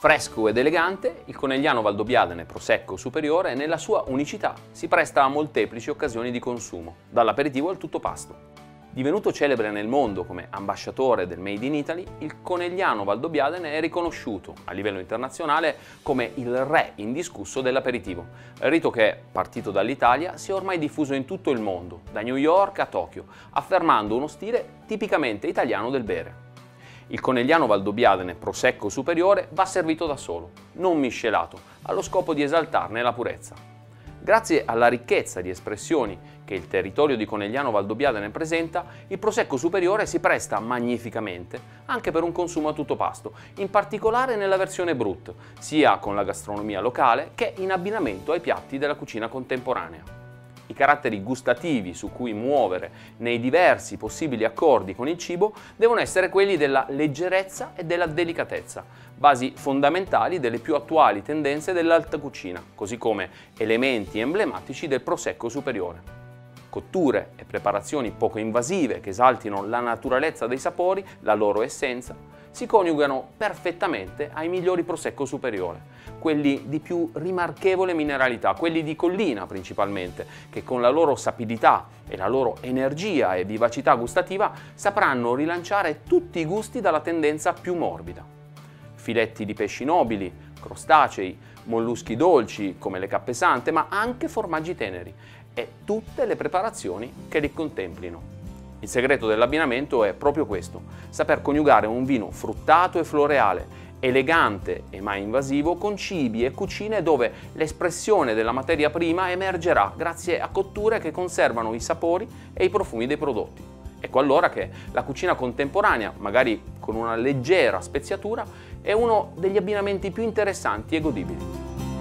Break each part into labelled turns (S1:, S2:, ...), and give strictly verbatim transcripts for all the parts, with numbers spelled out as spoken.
S1: Fresco ed elegante, il Conegliano Valdobbiadene Prosecco Superiore nella sua unicità si presta a molteplici occasioni di consumo, dall'aperitivo al tutto pasto. Divenuto celebre nel mondo come ambasciatore del Made in Italy, il Conegliano Valdobbiadene è riconosciuto a livello internazionale come il re indiscusso dell'aperitivo, rito che, partito dall'Italia, si è ormai diffuso in tutto il mondo, da New York a Tokyo, affermando uno stile tipicamente italiano del bere. Il Conegliano Valdobbiadene Prosecco Superiore va servito da solo, non miscelato, allo scopo di esaltarne la purezza. Grazie alla ricchezza di espressioni che il territorio di Conegliano Valdobbiadene presenta, il Prosecco Superiore si presta magnificamente anche per un consumo a tutto pasto, in particolare nella versione Brut, sia con la gastronomia locale che in abbinamento ai piatti della cucina contemporanea. I caratteri gustativi su cui muovere nei diversi possibili accordi con il cibo devono essere quelli della leggerezza e della delicatezza, basi fondamentali delle più attuali tendenze dell'alta cucina, così come elementi emblematici del Prosecco Superiore. Cotture e preparazioni poco invasive che esaltino la naturalezza dei sapori, la loro essenza, si coniugano perfettamente ai migliori Prosecco Superiore, quelli di più rimarchevole mineralità, quelli di collina principalmente, che con la loro sapidità e la loro energia e vivacità gustativa sapranno rilanciare tutti i gusti dalla tendenza più morbida. Filetti di pesci nobili, crostacei, molluschi dolci come le cappesante, ma anche formaggi teneri e tutte le preparazioni che li contemplino. Il segreto dell'abbinamento è proprio questo, saper coniugare un vino fruttato e floreale, elegante e mai invasivo, con cibi e cucine dove l'espressione della materia prima emergerà grazie a cotture che conservano i sapori e i profumi dei prodotti. Ecco allora che la cucina contemporanea, magari con una leggera speziatura, è uno degli abbinamenti più interessanti e godibili.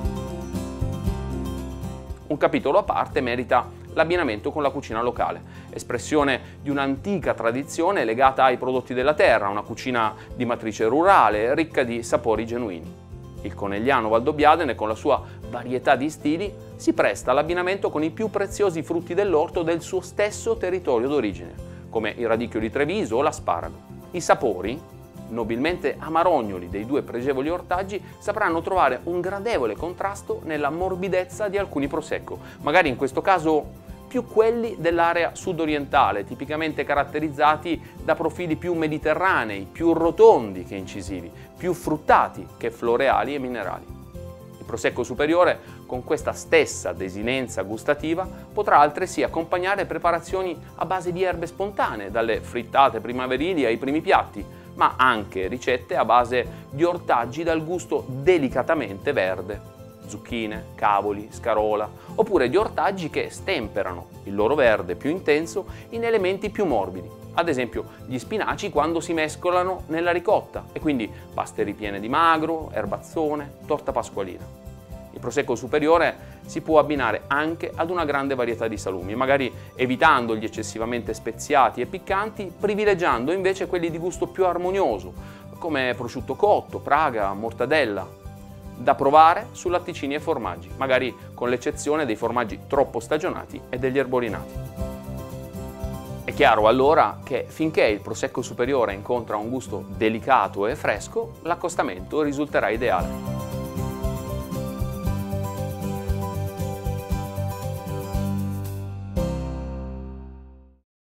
S1: Un capitolo a parte merita l'abbinamento con la cucina locale, espressione di un'antica tradizione legata ai prodotti della terra, una cucina di matrice rurale, ricca di sapori genuini. Il Conegliano Valdobbiadene, con la sua varietà di stili, si presta all'abbinamento con i più preziosi frutti dell'orto del suo stesso territorio d'origine, come il radicchio di Treviso o l'asparago. I sapori, nobilmente amarognoli dei due pregevoli ortaggi, sapranno trovare un gradevole contrasto nella morbidezza di alcuni prosecco, magari in questo caso più quelli dell'area sudorientale, tipicamente caratterizzati da profili più mediterranei, più rotondi che incisivi, più fruttati che floreali e minerali. Il Prosecco Superiore, con questa stessa desinenza gustativa, potrà altresì accompagnare preparazioni a base di erbe spontanee, dalle frittate primaverili ai primi piatti, ma anche ricette a base di ortaggi dal gusto delicatamente verde, zucchine, cavoli, scarola, oppure di ortaggi che stemperano il loro verde più intenso in elementi più morbidi, ad esempio gli spinaci quando si mescolano nella ricotta, e quindi paste ripiene di magro, erbazzone, torta pasqualina. Il Prosecco Superiore si può abbinare anche ad una grande varietà di salumi, magari evitando gli eccessivamente speziati e piccanti, privilegiando invece quelli di gusto più armonioso, come prosciutto cotto, praga, mortadella, da provare su latticini e formaggi, magari con l'eccezione dei formaggi troppo stagionati e degli erbolinati. È chiaro allora che finché il Prosecco Superiore incontra un gusto delicato e fresco, l'accostamento risulterà ideale.